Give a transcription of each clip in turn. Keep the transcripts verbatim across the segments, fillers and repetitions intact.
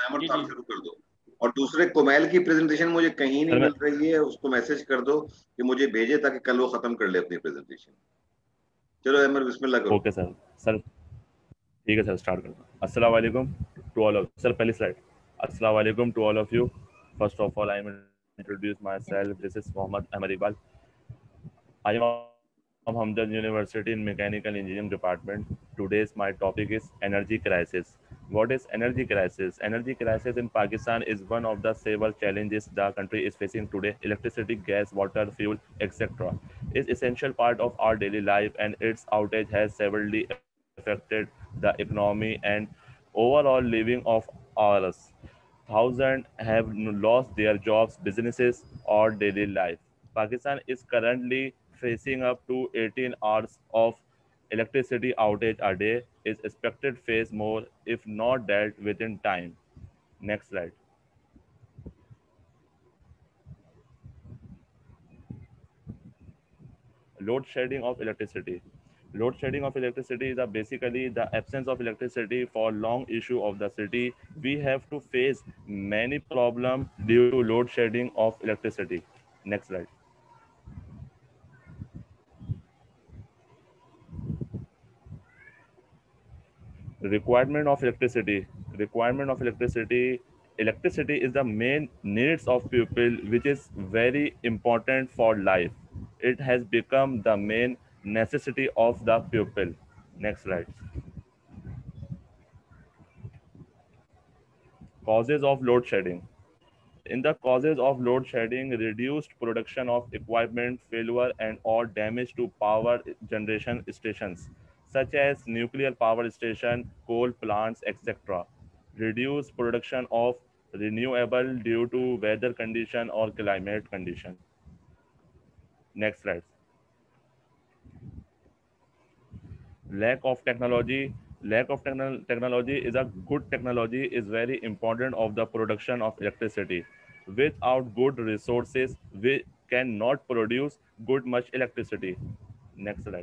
अमर आप शुरू कर दो। और दूसरे कोमैल की प्रेजेंटेशन मुझे कहीं नहीं मिल रही है, उसको मैसेज कर दो कि मुझे भेजे ताकि कल वो खत्म कर ले अपनी प्रेजेंटेशन। चलो अमर बिस्मिल्लाह करो। Okay sir. सर ठीक है सर, स्टार्ट करता हूँ। अस्सलाम वालेकुम टू ऑल ऑफ सर पहली स्लाइड। अस्सलाम वालेकुम to all of you. First of all I am introduce myself, this is Mohammad Ahmed Iqbal. I am from Hamdard University in Mechanical Engineering Department. Today's my topic is energy crisis. What is energy crisis? Energy crisis in Pakistan is one of the several challenges the country is facing today. Electricity, gas, water, fuel, et cetera is essential part of our daily life, and its outage has severely affected the economy and overall living of ours. Thousands have lost their jobs, businesses, or daily life. Pakistan is currently facing up to eighteen hours of electricity outage a day, is expected to face more if not dealt within time. Next slide. Load shedding of electricity. Load shedding of electricity is a basically the absence of electricity for long issue of the city. We have to face many problems due to load shedding of electricity. Next slide. Requirement of electricity. Requirement of electricity. Electricity is the main needs of people, which is very important for life. It has become the main necessity of the people. Next slide. Causes of load shedding. In the causes of load shedding, reduced production of equipment, failure and or damage to power generation stations, such as nuclear power station, coal plants, et cetera. Reduced production of renewable due to weather condition or climate condition. Next slide. Lack of technology. Lack of techno- technology is a good technology is very important of the production of electricity. Without good resources, we cannot produce good much electricity. Next slide.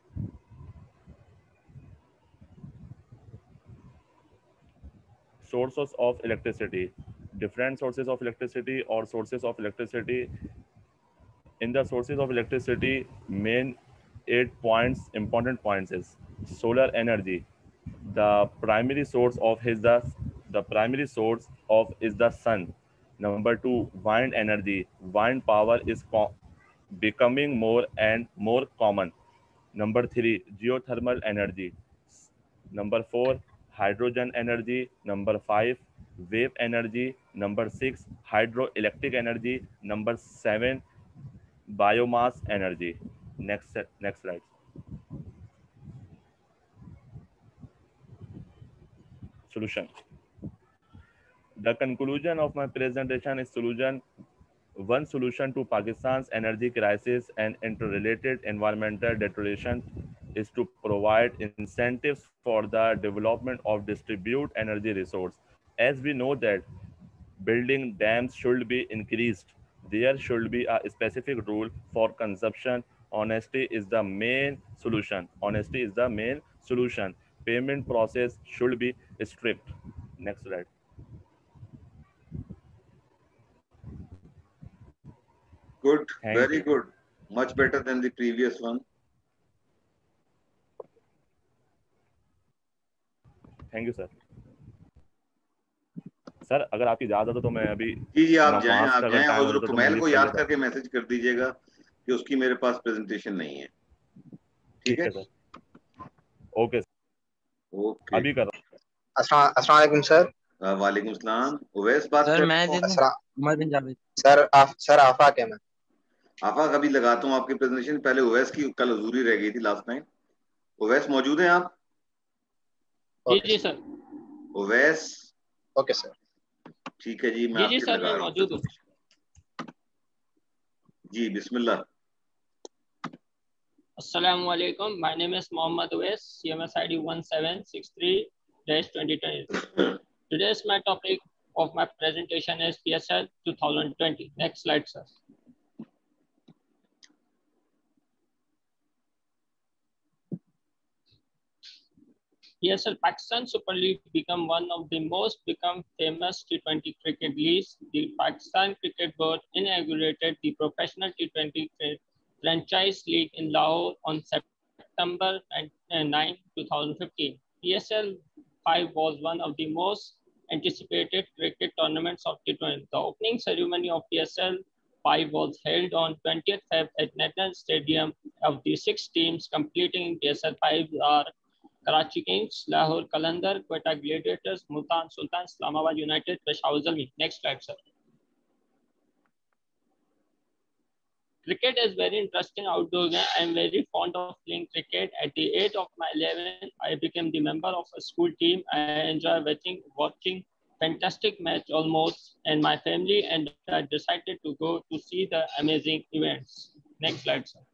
Sources of electricity. Different sources of electricity or sources of electricity. In the sources of electricity, main eight points, important points is solar energy. The primary source of his the, the primary source of is the sun. Number two, wind energy. Wind power is co- becoming more and more common. Number three, geothermal energy. Number four, hydrogen energy. Number five, wave energy. Number six, hydroelectric energy. Number seven, biomass energy. Next next slide. Solution. The conclusion of my presentation is solution. One solution to Pakistan's energy crisis and interrelated environmental deterioration is to provide incentives for the development of distribute energy resource. As we know that building dams should be increased, there should be a specific rule for consumption. Honesty is the main solution. Honesty is the main solution. Payment process should be strict. Next slide. Good, Thank very you. good, much better than the previous one. Thank you sir. Sir अगर आपकी इजाजत हो तो मैं अभी जी जी आप जाएं, नमाज आप का अगर जाएं। टाइम हो हुजूर जाता तो मैं कुमैल को लीव कर याद लेता। करके मैसेज कर दीजिएगा कि उसकी मेरे पास प्रेजेंटेशन नहीं है। ठीक ठीक है है सर, ओके ओके। अभी कर रहा अस्सलाम अस्सलाम वालेकुम सर। वालेकुम सलाम। उवैस बात सर कर मैं रहा हूँ। दे दूं उमर बिन जावेद। सर आफ, सर आफाक है मैं। आफाक अभी लगाता हूँ आपकी प्रेजेंटेशन। पहले उवैस की कल हुजूरी रह गई थी लास्ट टाइम। उवैस मौजूद हैं आप? जी जी सर। Uwais okay sir. ठीक है जी, मैं जी जी आपकी सर लगा मैं रहा हूँ मौजूद हूँ। जी बिस्मिल्लाह। Assalamu alaikum. My name is Mohammad Uwais, C M S I D one seven six three dash twenty twenty. Today's my topic of my presentation is P S L twenty twenty. Next slide, sir. P S L Pakistan Super League become one of the most become famous T twenty cricket leagues. The Pakistan Cricket Board inaugurated the professional T twenty franchise league in Lahore on September ninth, two thousand fifteen. P S L five was one of the most anticipated cricket tournaments of T twenty. The opening ceremony of P S L five was held on twentieth February at National Stadium. Of the six teams completing P S L five are Karachi Kings, Lahore Qalandar, Quetta Gladiators, Multan Sultan, Islamabad United, Peshawar Zalmi. Next slide, sir. Cricket is very interesting outdoor game. I am very fond of playing cricket. At the age of my eleven, I became the member of a school team. I enjoy watching watching fantastic match almost, and my family and I decided to go to see the amazing events. Next slide, sir.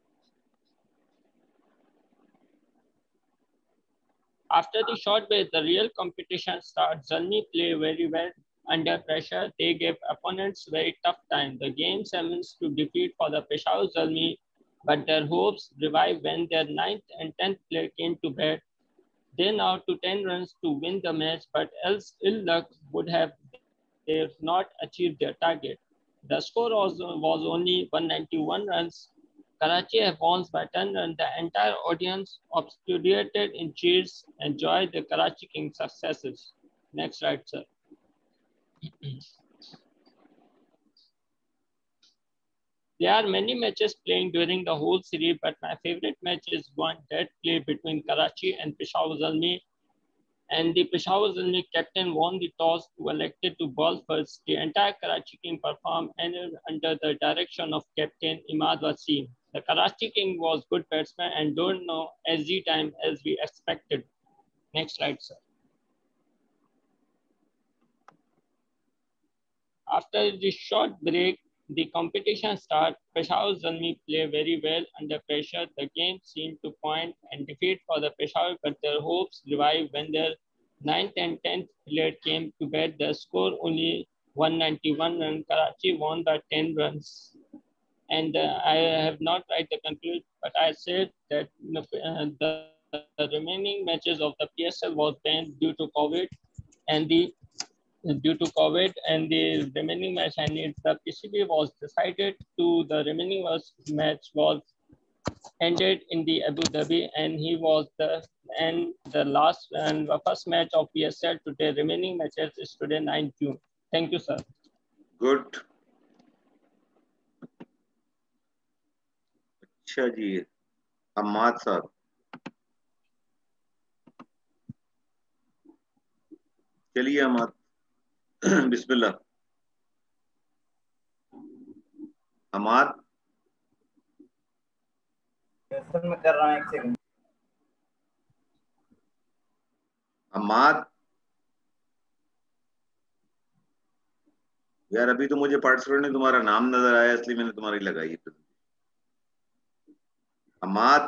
After the short break, the real competition starts. Zalmi play very well under pressure. They gave opponents very tough time. The game summons to defeat for the Peshawar Zalmi, but their hopes revived when their ninth and tenth player came to bat. They now to ten runs to win the match, but else ill luck would have they not achieved their target. The score was, was only one hundred ninety-one runs. Karachi have won by ten runs. The entire audience obscured in cheers enjoyed the Karachi Kings successes. Next slide, sir. There are many matches playing during the whole series, but my favorite match is one that played between Karachi and Peshawar Zalmi. And the Peshawar Zalmi captain won the toss to elected to bowl first. The entire Karachi King performed under the direction of Captain Imad Wasim. The Karachi King was good batsman and don't know as the time as we expected. Next slide, sir. After the short break, the competition started. Peshawar Zalmi play very well under pressure. The game seemed to point and defeat for the Peshawar, but their hopes revived when their ninth and tenth player came to bat. The score only one hundred ninety-one runs. Karachi won by ten runs. And uh, I have not tried the conclusion, but I said that uh, the, the remaining matches of the P S L was banned due to COVID, and the due to COVID and the remaining match, and it, the P C B was decided to the remaining match was ended in the Abu Dhabi, and he was the and the last and the first match of P S L today. Remaining matches is today ninth June. Thank you, sir. Good. अच्छा जी, अम्माद साहब, चलिए अम्माद, बिस्मिल्लाह। Ammad, sir मैं कर रहा हूँ, एक second. Ammad, यार अभी तो मुझे पार्टिसिपेंट ने तुम्हारा नाम नजर आया, इसलिए मैंने तुम्हारी लगाई। अम्माद,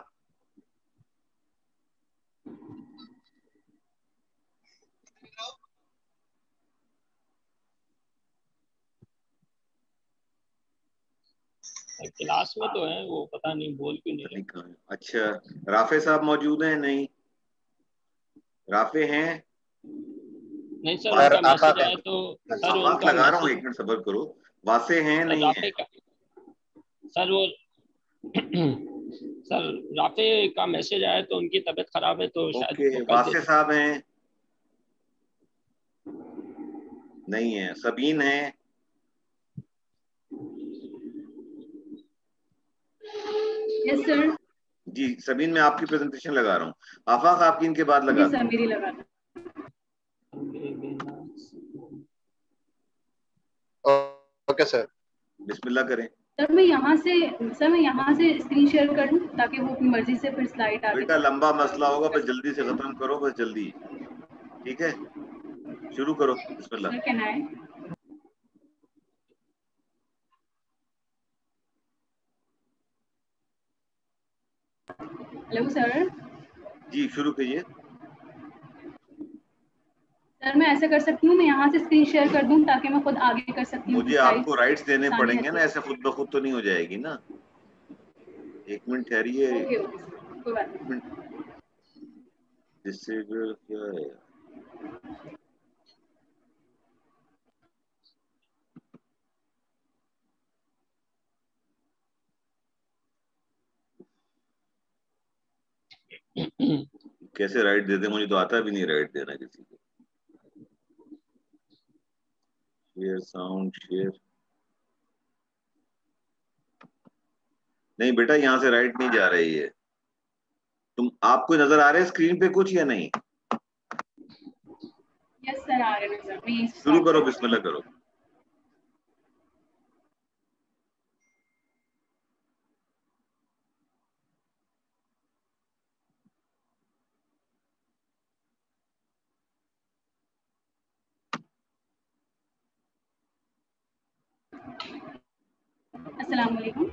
क्लास में तो है वो, पता नहीं बोल क्यों नहीं रहे। अच्छा, राफे साहब मौजूद हैं? नहीं, राफे हैं? नहीं सर, उनका मैसेज आया तो सर उनका लगा रहा हूँ, एक मिनट सब्र करो। वासे हैं? नहीं है सर वो सर राफे का मैसेज आया तो उनकी तबीयत खराब है तो शायद वासे साहब हैं? नहीं है। सबीन है? Yes sir. जी सबीन, मैं आपकी प्रेजेंटेशन लगा रहा हूँ। आफाक आपकी इनके बाद लगा सर, मेरी लगा। ओके सर, बिस्मिल्लाह करें। सर मैं यहाँ से सर मैं यहाँ से स्क्रीन शेयर कर दूं ताकि वो अपनी मर्जी से फिर स्लाइड आगे। बेटा लंबा मसला होगा, बस जल्दी से खत्म करो, बस जल्दी। ठीक है, शुरू करो। बिस्मिल्लाह। Can I? Hello sir. जी शुरू कीजिए। सर मैं ऐसे कर सकती हूँ, मैं यहाँ से स्क्रीन शेयर कर दूँ ताकि मैं खुद आगे कर सकती हूँ। मुझे आपको राइट्स देने पड़ेंगे ना, ऐसे खुद ब खुद तो नहीं हो जाएगी ना। एक मिनट ठहरिए। डिसेबल क्या है? कैसे राइट देते? मुझे तो आता भी नहीं राइट देना किसी को। शेयर साउंड शेयर, नहीं बेटा यहाँ से राइट नहीं जा रही है। तुम आपको नजर आ रहे है स्क्रीन पे कुछ या नहीं? यस सर, आ रहे हैं सर। प्लीज शुरू करो, बिस्मिल्लाह करो। अस्सलाम वालेकुम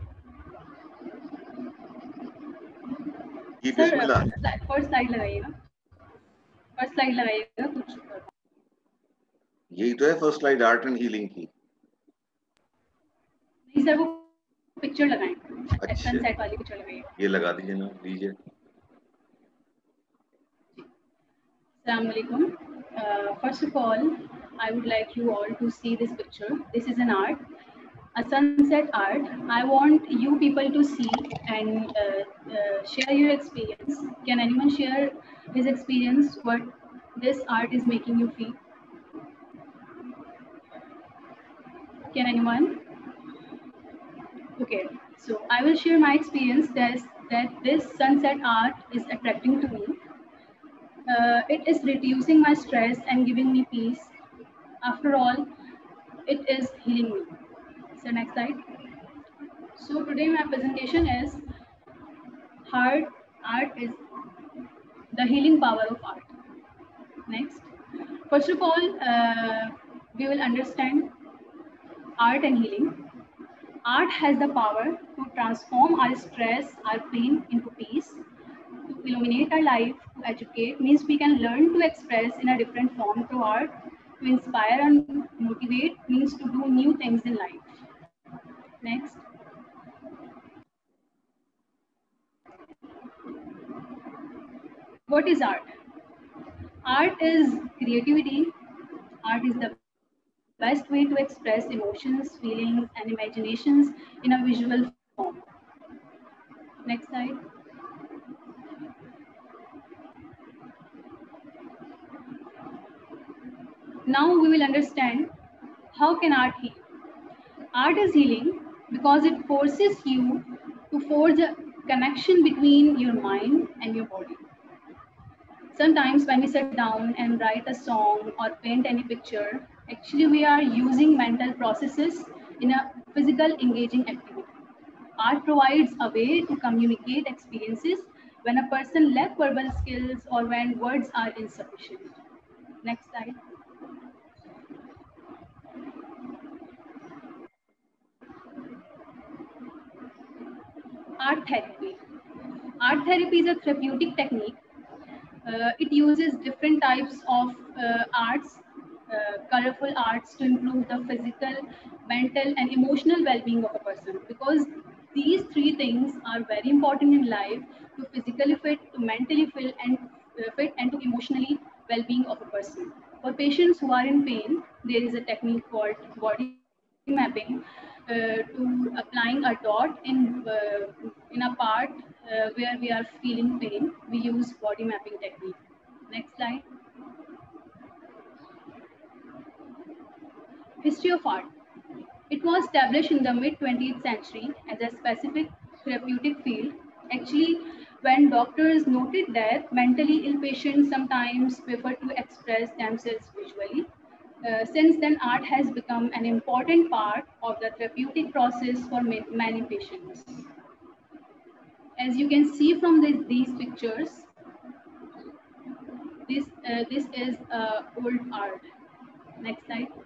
जी, सर। बिस्मिल्लाह। फर्स्ट स्लाइड लगाइएगा, फर्स्ट स्लाइड लगाइएगा कुछ। यही तो है first slide, art and healing की। नहीं सर, वो पिक्चर लगाएं। अच्छा, सनसेट वाली पिक्चर लगाइएगा। ये लगा दीजिए ना, लीजिए। Assalamu alaikum. Uh, first of all, I would like you all to see this picture. This is an art, a sunset art. I want you people to see and uh, uh, share your experience. Can anyone share his experience, what this art is making you feel? Can anyone? Okay, so I will share my experience that, that this sunset art is attracting to me. Uh, it is reducing my stress and giving me peace. After all, it is healing me. So next slide. So today my presentation is art. Art is the healing power of art. Next. First of all, uh, we will understand art and healing. Art has the power to transform our stress, our pain into peace. To illuminate our life, to educate, means we can learn to express in a different form through art. To inspire and motivate means to do new things in life. Next. What is art? Art is creativity. Art is the best way to express emotions, feelings, and imaginations in a visual form. Next slide. Now we will understand how can art heal. Art is healing because it forces you to forge a connection between your mind and your body. Sometimes when we sit down and write a song or paint any picture, actually we are using mental processes in a physical engaging activity. Art provides a way to communicate experiences when a person lacks verbal skills or when words are insufficient. Next slide. Art therapy. Art therapy is a therapeutic technique. Uh, it uses different types of uh, arts, uh, colorful arts, to improve the physical, mental, and emotional well-being of a person. Because these three things are very important in life: to physically fit, to mentally fit, and uh, fit, and to emotionally well-being of a person. For patients who are in pain, there is a technique called body mapping. Uh, to applying a dot in uh, in a part uh, where we are feeling pain, we use body mapping technique. Next slide. History of art. It was established in the mid twentieth century as a specific therapeutic field. Actually, when doctors noted that mentally ill patients sometimes prefer to express themselves visually, Uh, since then, art has become an important part of the therapeutic process for many patients. As you can see from the, these pictures, this, uh, this is uh, old art. Next slide.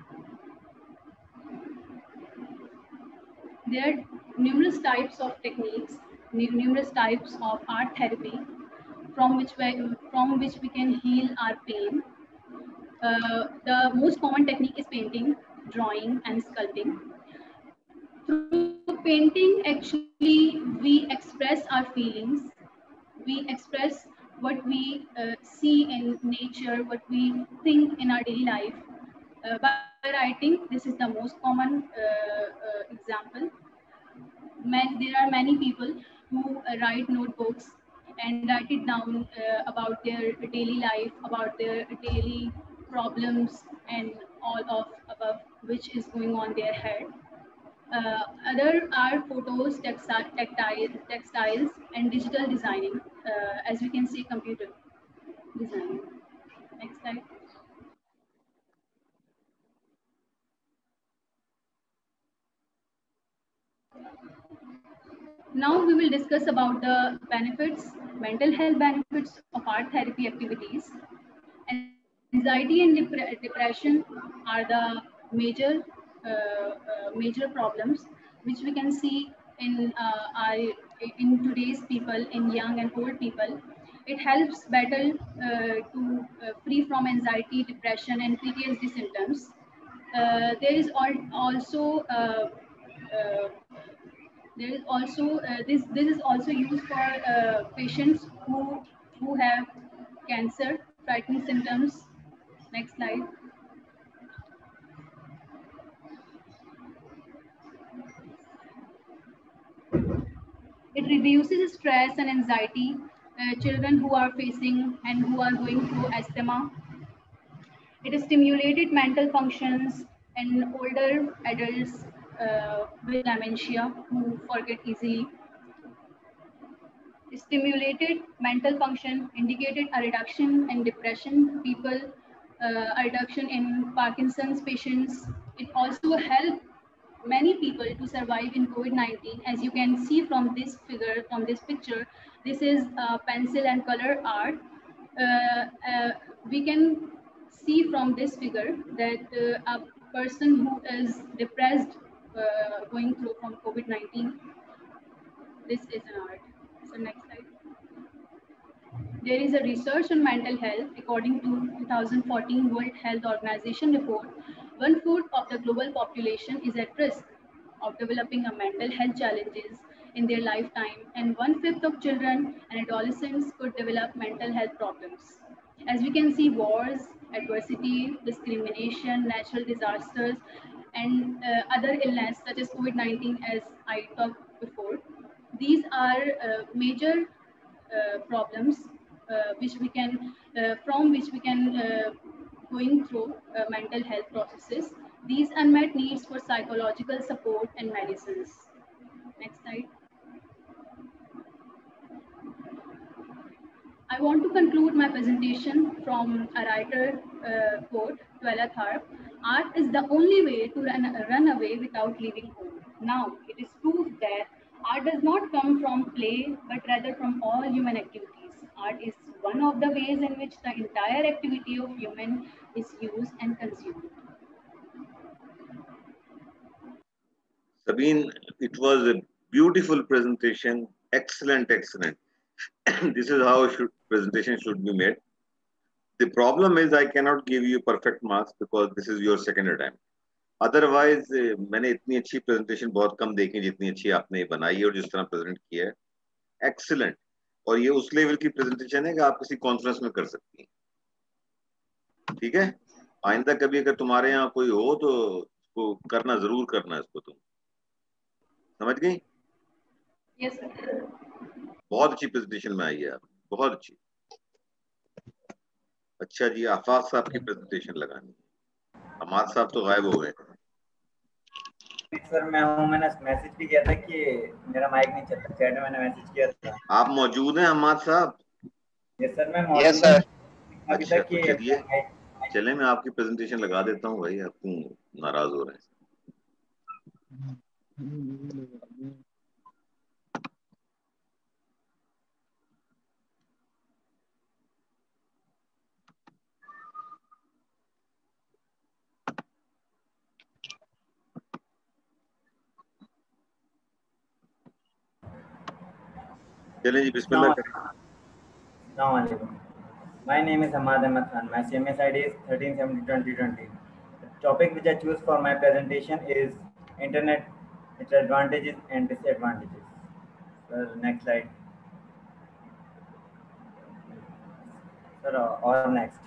There are numerous types of techniques, numerous types of art therapy from which we, from which we can heal our pain. Uh, the most common technique is painting, drawing, and sculpting. Through painting, actually, we express our feelings, we express what we uh, see in nature, what we think in our daily life uh, by writing. This is the most common uh, uh, example. Man, there are many people who uh, write notebooks and write it down uh, about their daily life, about their daily problems, and all of above which is going on their head. Uh, other are photos, textile, tactile, textiles, and digital designing. Uh, as we can see, computer designing. Next slide. Now we will discuss about the benefits, mental health benefits of art therapy activities. Anxiety and dep- depression are the major uh, uh, major problems which we can see in uh, our in today's people, in young and old people. It helps battle uh, to uh, free from anxiety, depression, and P T S D symptoms. Uh, there is al- also uh, uh, there is also uh, this this is also used for uh, patients who who have cancer, frightening symptoms. Next slide. It reduces stress and anxiety. Uh, children who are facing and who are going through asthma. It has stimulated mental functions in older adults uh, with dementia who forget easily. Stimulated mental function indicated a reduction in depression people, uh, a reduction in Parkinson's patients. It also helped many people to survive in COVID nineteen. As you can see from this figure, from this picture, this is uh, pencil and color art. Uh, uh, we can see from this figure that uh, a person who is depressed uh, going through from COVID nineteen, this is an art. So next slide. There is a research on mental health. According to two thousand fourteen World Health Organization report, one fourth of the global population is at risk of developing a mental health challenges in their lifetime, and one fifth of children and adolescents could develop mental health problems. As we can see, wars, adversity, discrimination, natural disasters, and uh, other illness such as COVID nineteen, as I talked before, these are uh, major uh, problems uh, which we can uh, from which we can uh, going through uh, mental health processes. These unmet needs for psychological support and medicines. Next slide. I want to conclude my presentation from a writer uh, quote, Twila Tharp. Art is the only way to run, run away without leaving home. Now, it is proved that art does not come from play, but rather from all human activities. Art is one of the ways in which the entire activity of human is used and consumed. Sabine, it was a beautiful presentation. Excellent, excellent. This is how should, presentation should be made. The problem is I cannot give you perfect marks because this is your second attempt. Otherwise, मैंने इतनी अच्छी presentation बहुत कम देखी जितनी अच्छी आपने बनाई है और जिस तरह present किया है. Excellent. और ये उस लेवल की presentation है कि आप किसी कॉन्फ्रेंस में कर सकती हैं. ठीक है. आइंदा कभी अगर तुम्हारे यहाँ कोई हो तो उसको करना जरूर करना इसको तुम. समझ गई? Yes, sir. बहुत अच्छी प्रेजेंटेशन में आई है आप. बहुत अच्छी. अच्छा जी, आफाक साहब की प्रेजेंटेशन लगानी. हमाद साहब तो गायब हो गए. सर मैं हूं. मैंने मैसेज भी किया था कि मेरा माइक नहीं चलता. चैट में मैंने मैसेज किया था. आप मौजूद हैं हमाद साहब? यस सर मैं मौजूद. Yes sir. अच्छा तो चलिए चले मैं आपकी प्रेजेंटेशन लगा देता हूँ भाई. आप क्यों नाराज हो रहे हैं? चलें जी, बिस्मिल्लाह करें. My name is Hamad Ahmed Khan. My C M S I D is thirteen seventy twenty twenty. The topic which I choose for my presentation is internet, its advantages and disadvantages. So next slide. Sir, uh, or next.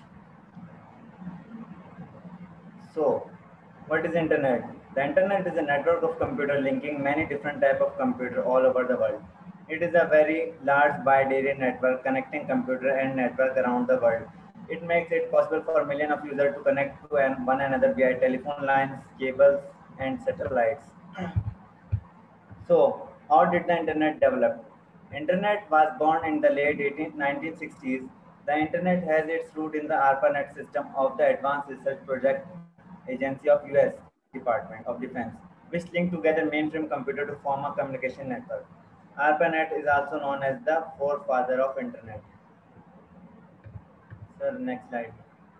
So, what is internet? The internet is a network of computer linking many different type of computer all over the world. It is a very large bi-directional network connecting computer and network around the world. It makes it possible for millions of users to connect to an- one another via telephone lines, cables, and satellites. So, how did the internet develop? Internet was born in the late eighteen nineteen sixties. The internet has its root in the ARPANET system of the Advanced Research Project Agency of U S Department of Defense, which linked together mainframe computer to form a communication network. ARPANET is also known as the forefather of internet. Sir, next slide.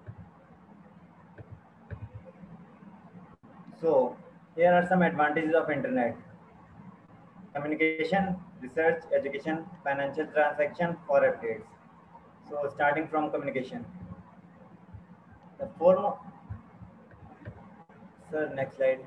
So, here are some advantages of internet. Communication, research, education, financial transaction for updates. So starting from communication. The foremost, sir, next slide.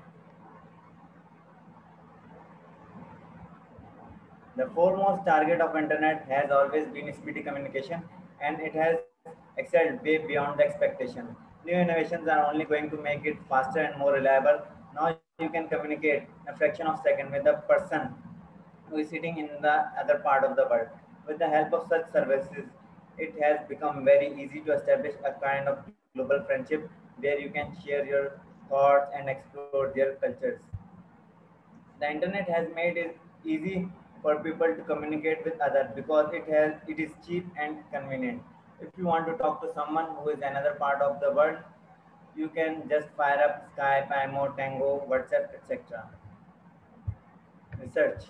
The foremost target of internet has always been speedy communication, and it has excelled way beyond the expectation. New innovations are only going to make it faster and more reliable. Now you can communicate in a fraction of a second with a person who is sitting in the other part of the world. With the help of such services, it has become very easy to establish a kind of global friendship where you can share your thoughts and explore their cultures. The internet has made it easy for people to communicate with others because it has it is cheap and convenient. If you want to talk to someone who is another part of the world, you can just fire up Skype, IMO, Tango, WhatsApp, et cetera. Research.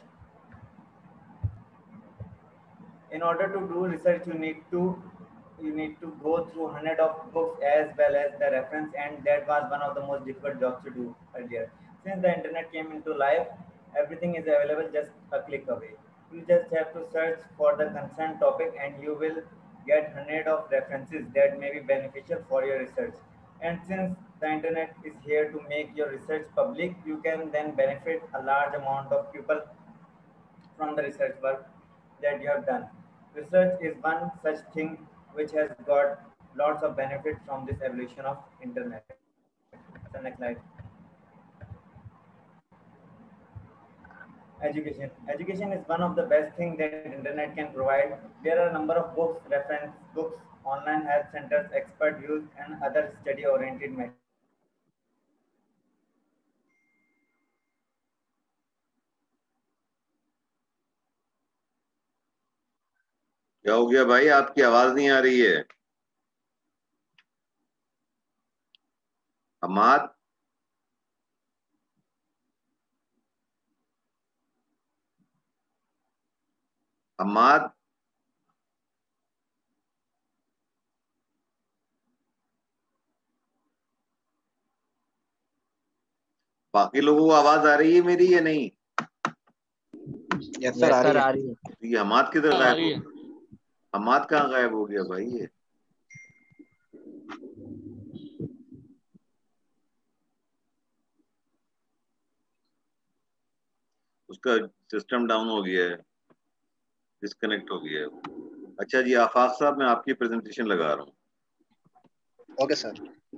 In order to do research, you need to you need to go through hundred of books as well as the reference, and that was one of the most difficult jobs to do earlier. Since the internet came into life, everything is available just a click away. You just have to search for the concerned topic and you will get hundred of references that may be beneficial for your research. And since the internet is here to make your research public, you can then benefit a large amount of people from the research work that you have done. Research is one such thing which has got lots of benefit from this evolution of internet. So next slide. Education. Education is one of the best things that internet can provide. There are a number of books, reference books, online health centers, expert views, and other study-oriented materials. क्या हो गया भाई, आपकी आवाज नहीं आ रही है? हमाद, हमाद, बाकी लोगों को आवाज आ रही है मेरी या नहीं? यस सर, आ रही है। तो ये हमाद किधर आ गायब रही हो है। गया? हमाद कहाँ गायब हो गया भाई? ये उसका सिस्टम डाउन हो गया है, डिस्कनेक्ट हो गया है। अच्छा जी, आफाक साहब, मैं आपकी प्रेजेंटेशन लगा रहा हूँ। Okay sir.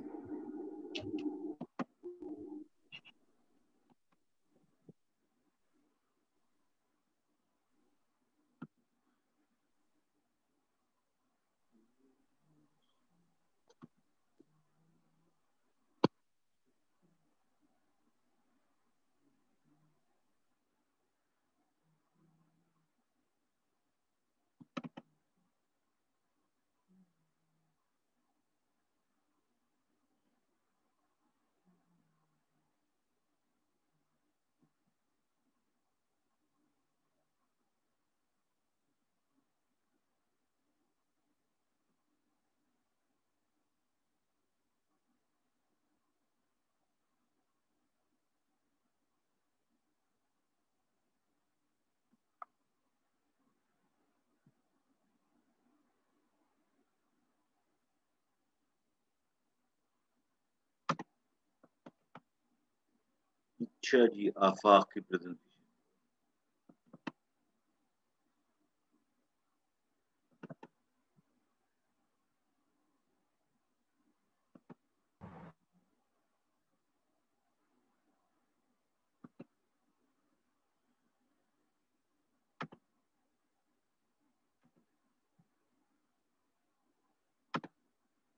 अच्छा जी, आफाक की प्रेजेंटेशन।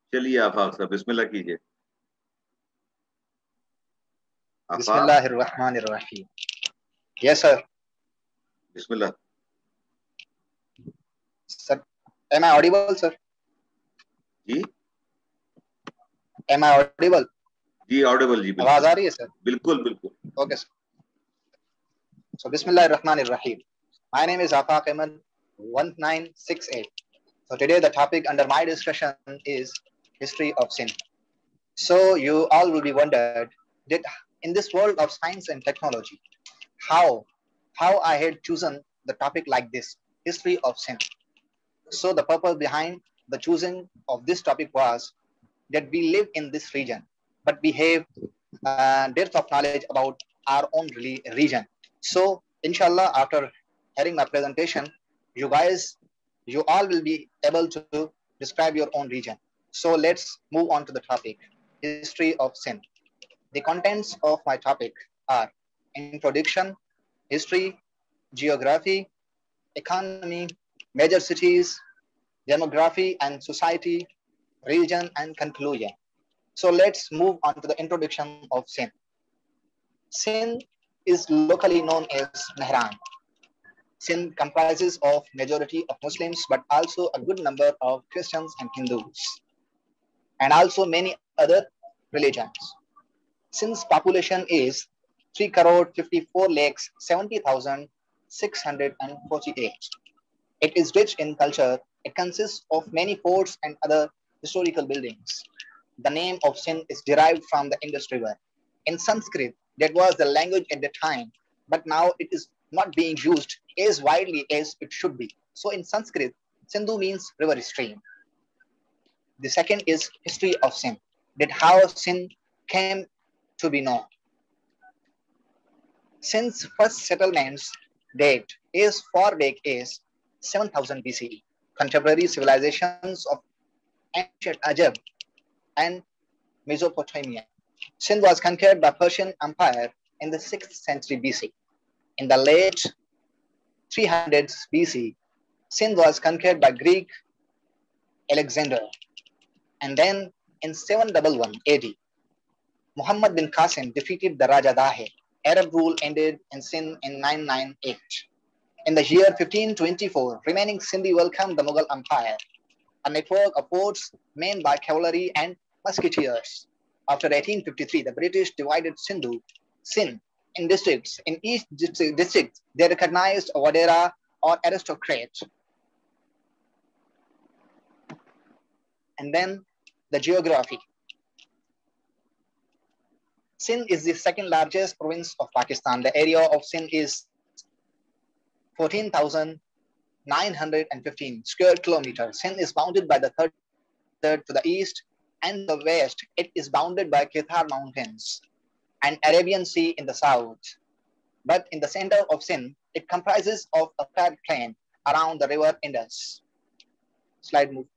चलिए आफाक साहब बिस्मिल्लाह कीजिए। आफाक Bismillahirrahmanirrahim. Yes, sir. बिस्मिल्लाह। Sir, am I audible, sir? जी Am I audible? जी ऑडिबल जी, आवाज बिल्कुल आ रही है, sir? बिल्कुल बिल्कुल। Okay, sir. So, Bismillahirrahmanirrahim. My name is Afaq Ahmed, one nine six eight. So, today the topic under my discussion is history of sin. So, you all will be wondered that in this world of science and technology, how, how I had chosen the topic like this, history of sin. So, the purpose behind the choosing of this topic was that we live in this region, but we have uh, depth of knowledge about our own region. So, inshallah, after hearing my presentation, you guys, you all will be able to describe your own region. So, let's move on to the topic, history of sin. The contents of my topic are introduction, history, geography, economy, major cities, demography and society, region, and conclusion. So let's move on to the introduction of sin. Sin is locally known as Mehran. Sin comprises of majority of Muslims, but also a good number of Christians and Hindus, and also many other religions. Sin's population is three crore fifty-four lakhs seventy thousand six hundred forty-eight. It is rich in culture. It consists of many forts and other historical buildings. The name of Sin is derived from the Indus River. In Sanskrit, that was the language at the time, but now it is not being used as widely as it should be. So in Sanskrit, Sindhu means river stream. The second is history of Sin, that how Sin came to be known. Sin's first settlements date as far back as seven thousand B C E. Contemporary civilizations of ancient Egypt and Mesopotamia. Sindh was conquered by Persian Empire in the sixth century B C. In the late three hundreds B C, Sindh was conquered by Greek Alexander. And then in seven eleven A D, Muhammad bin Qasim defeated the Raja Dahe. Arab rule ended in Sindh in nine ninety-eight. In the year fifteen twenty-four, remaining Sindhi welcomed the Mughal Empire, a network of forts manned by cavalry and musketeers. After eighteen fifty-three, the British divided Sindhu, Sindh in districts. In each district, they recognized a Wadera or aristocrat. And then the geography. Sindh is the second largest province of Pakistan. The area of Sindh is fourteen thousand nine hundred fifteen square kilometers. Sindh is bounded by the third, third to the east, and the west it is bounded by Kethar Mountains and Arabian Sea in the south. But in the center of Sindh, it comprises of a flat plain around the river Indus. Slide move.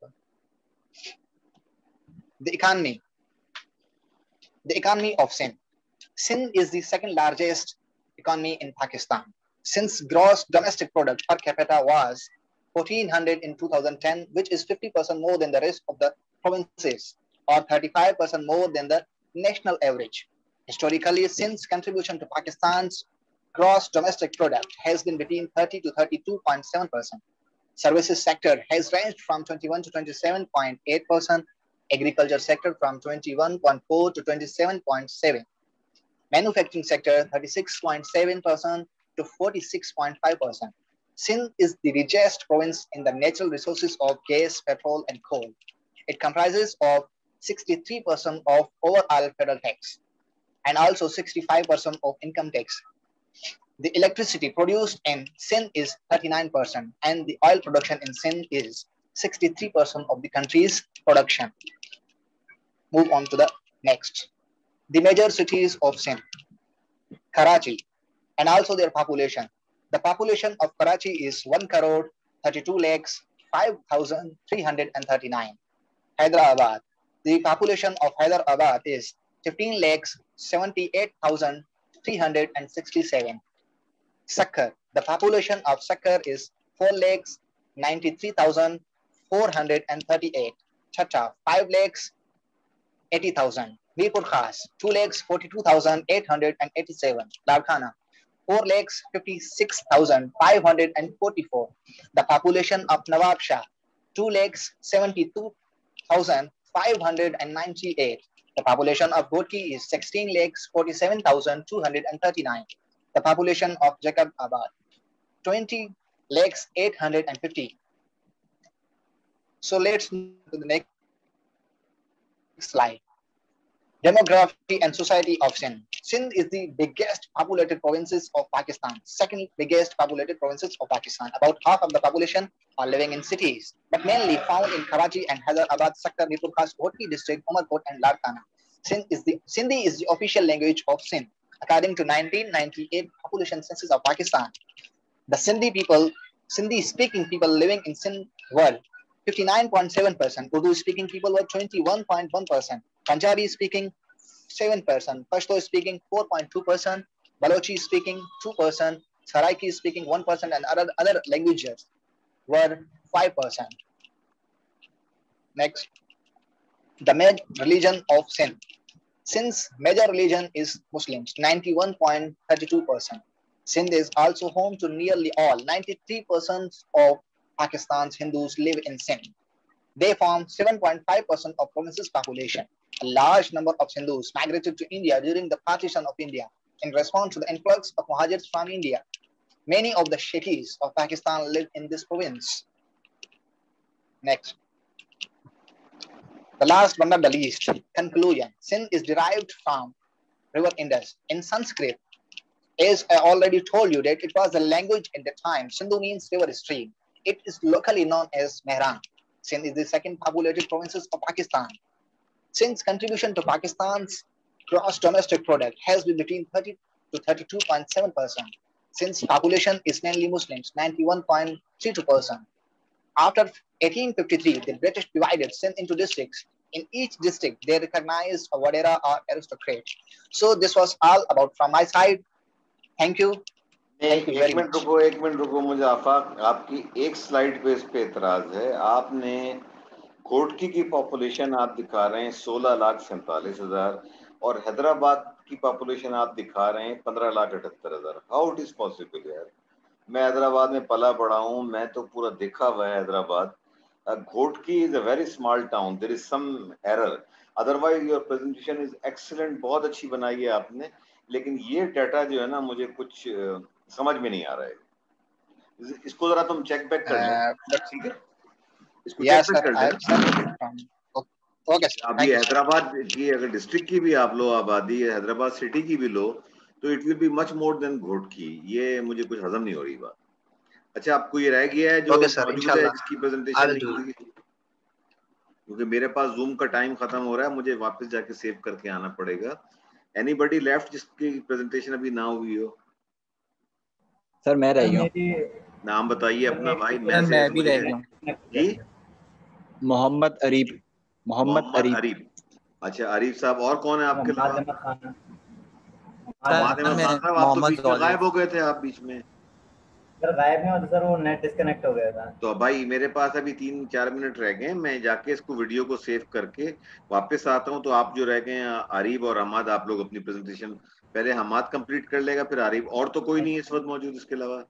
The economy. The economy of Sindh. Sindh is the second largest economy in Pakistan. Sindh's gross domestic product per capita was fourteen hundred in two thousand ten, which is fifty percent more than the rest of the provinces, or thirty-five percent more than the national average. Historically, Sindh's contribution to Pakistan's gross domestic product has been between thirty to thirty-two point seven percent. Services sector has ranged from twenty-one to twenty-seven point eight percent. Agriculture sector from twenty-one point four to twenty-seven point seven. Manufacturing sector thirty-six point seven percent to forty-six point five percent. Sindh is the richest province in the natural resources of gas, petrol, and coal. It comprises of sixty-three percent of overall federal tax and also sixty-five percent of income tax. The electricity produced in Sindh is thirty-nine percent and the oil production in Sindh is sixty-three percent of the country's production. Move on to the next. The major cities of Sindh. Karachi and also their population. The population of Karachi is one crore thirty-two lakhs five thousand three hundred thirty-nine. Hyderabad. The population of Hyderabad is fifteen lakhs seventy-eight thousand three hundred sixty-seven. Sakkar. The population of Sakkar is four lakhs ninety-three thousand four hundred thirty-eight. Chhatta, five lakhs eighty thousand. Mirpur Khas, two lakhs forty-two thousand eight hundred eighty-seven. Larkana, four lakhs fifty-six thousand five hundred forty-four. The population of Nawab Shah, two lakhs seventy-two thousand five hundred ninety-eight. The population of Ghodki is sixteen lakhs forty-seven thousand two hundred thirty-nine. The population of Jacobabad, twenty lakhs eight hundred fifty. So let's move to the next slide. Demography and society of Sindh. Sindh is the biggest populated provinces of Pakistan, second biggest populated provinces of Pakistan. About half of the population are living in cities, but mainly found in Karachi and Hyderabad sector, Mirpur Khas, Ghodki district, Umarkot and Larkana. Sindh is the Sindhi is the official language of Sindh. According to nineteen ninety-eight population census of Pakistan, the Sindhi people, Sindhi speaking people living in Sindh were fifty-nine point seven percent. Urdu speaking people were twenty-one point one percent. Punjabi speaking seven percent. Pashto speaking four point two percent. Balochi speaking two percent. Saraiki speaking one percent. And other, other languages were five percent. Next, the major religion of Sindh. Sindh's major religion is Muslims, ninety-one point three two percent. Sindh is also home to nearly all, ninety-three percent of Pakistan's Hindus live in Sindh. They form seven point five percent of province's population. A large number of Hindus migrated to India during the partition of India in response to the influx of Muhajirs from India. Many of the Sheikhs of Pakistan live in this province. Next. The last but not the least, conclusion. Sindh is derived from river Indus. In Sanskrit, as I already told you that it was the language at the time. Sindhu means river stream. It is locally known as Mehran. Sindh is the second populated province of Pakistan. Sindh's contribution to Pakistan's gross domestic product has been between thirty to thirty-two point seven percent. Sindh's population is mainly Muslims, ninety-one point three two percent. After eighteen fifty-three, the British divided Sindh into districts. In each district, they recognized a Wadera or aristocrat. So this was all about from my side. Thank you. Thank you very एक minute much. रुको एक minute रुको मुझे आफाक आपकी एक slide पे इस पे एतराज है. आपने घोटकी की पॉपुलेशन आप दिखा रहे हैं सोलह लाख सैंतालीस हजार और हैदराबाद की पॉपुलेशन आप दिखा रहे हैं पंद्रह लाख अठहत्तर हजार. हाउ इट इज पॉसिबल यार? मैं हैदराबाद में पला पड़ा हूँ, मैं तो पूरा देखा हुआ है Hyderabad. Ghotki is a very small town. There is some error. Otherwise your presentation is excellent. बहुत अच्छी बनाई है आपने, लेकिन ये डाटा जो है ना मुझे कुछ समझ में नहीं आ रहा है. इसको जरा तुम चेक बैक कर लो. ठीक है, इसको चेक बैक कर लेना. ओके. अभी हैदराबाद की अगर डिस्ट्रिक्ट की भी आप लो आबादी, हैदराबाद सिटी की भी लो, तो it will be much more than Ghotki. ये मुझे कुछ हजम नहीं हो रही बात. अच्छा, आपको ये रह गया है जो मौजूद है इसकी प्रेजेंटेशन, क्योंकि मेरे पास जूम का टाइम खत्म हो रहा है, मुझे वापस जाके सेव करके आना पड़ेगा. एनीबॉडी लेफ्ट जिसकी प्रेजेंटेशन अभी ना हुई हो? सर मैं रही हूँ. नाम बताइए अपना भाई. मैं मैं भी रह गया हूँ जी. मोहम्मद अरीब. मोहम्मद अरीब. अरीब. अच्छा अरीब साहब. और कौन है आपके अलावा? मोहम्मद गायब हो गए थे आप बीच में. सर गायब नहीं होता सर, वो नेट डिस्कनेक्ट हो गया था. तो भाई मेरे पास अभी तीन चार मिनट रह गए. मैं जाके इसको वीडियो को सेव करके वापस आता हूँ. तो आप जो रह गए हैं आरिफ और हमाद, आप लोग अपनी प्रेजेंटेशन पहले हमाद कंप्लीट कर लेगा, फिर आरिफ. और तो कोई नहीं है इस वक्त मौजूद इसके अलावा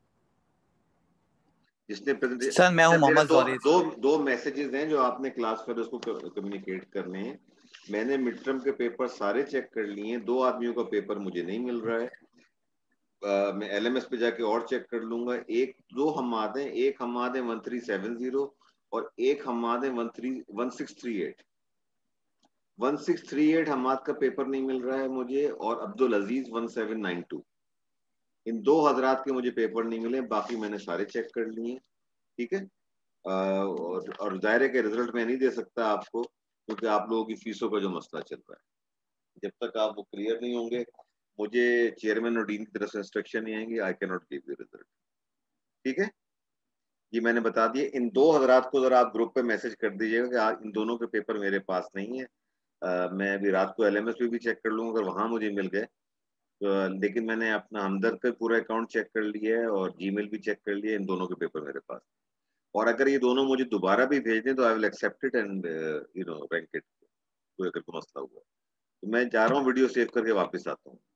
जिसने प्रेजेंटेशन. सर मैं हूं मोहम्मद दो, दो दो मैसेजेस हैं जो आपने क्लास फेलोज को कम्युनिकेट करने हैं. मैंने मिड टर्म के पेपर सारे चेक कर लिए हैं. दो आदमियों का पेपर मुझे नहीं मिल रहा है. Uh, मैं एलएमएस पे जाके और चेक कर लूंगा. एक दो हमाद हैं, एक हमाद है वन थ्री सेवन जीरो और एक हमाद है one three one six three eight. One six three eight Hammad का पेपर नहीं मिल रहा है मुझे, और Abdul Aziz one seven nine two. इन दो हजरात के मुझे पेपर नहीं मिले. बाकी मैंने सारे चेक कर लिए. ठीक है. uh, और, और दायरे के रिजल्ट मैं नहीं दे सकता आपको, क्योंकि आप लोगों की फीसों का जो मसला चल रहा है. जब तक आप वो क्लियर नहीं होंगे, मुझे चेयरमैन और डीन की तरफ से इंस्ट्रक्शन नहीं आएंगे. I can not give you result. ठीक है, ये मैंने बता दिए. इन दो हजरात को जरा आप ग्रुप पे मैसेज कर दीजिएगा कि आज इन दोनों के पेपर मेरे पास नहीं है. आ, मैं अभी रात को एलएमएस पे भी चेक कर लूंगा अगर वहां मुझे मिल गए तो. लेकिन मैंने अपना हमदर्द का पूरा अकाउंट चेक कर लिया है और जीमेल भी चेक कर लिया है. इन दोनों के पेपर मेरे पास. और अगर ये दोनों मुझे दोबारा भी भेज दें तो I will accept it and you know rank it, कोई अगर कोई मसला हुआ तो मैं जा रहा हूँ वीडियो सेव करके वापस आता हूँ।